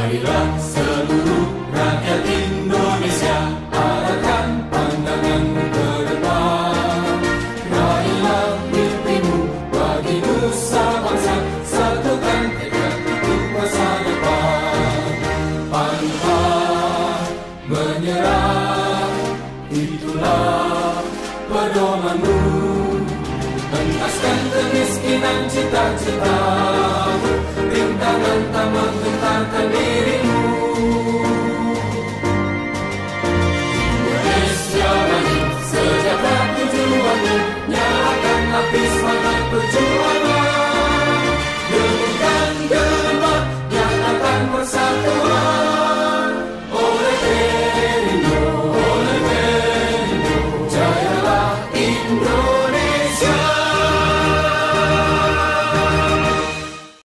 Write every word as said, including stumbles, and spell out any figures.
Marilah seluruh rakyat Indonesia arahkan pandanganmu ke depan. Raihlah mimpimu bagi nusa bangsa, satukan tekad untuk masa depan. Pantang menyerah, itulah pedomanmu. Entaskan kemiskinan cita-cita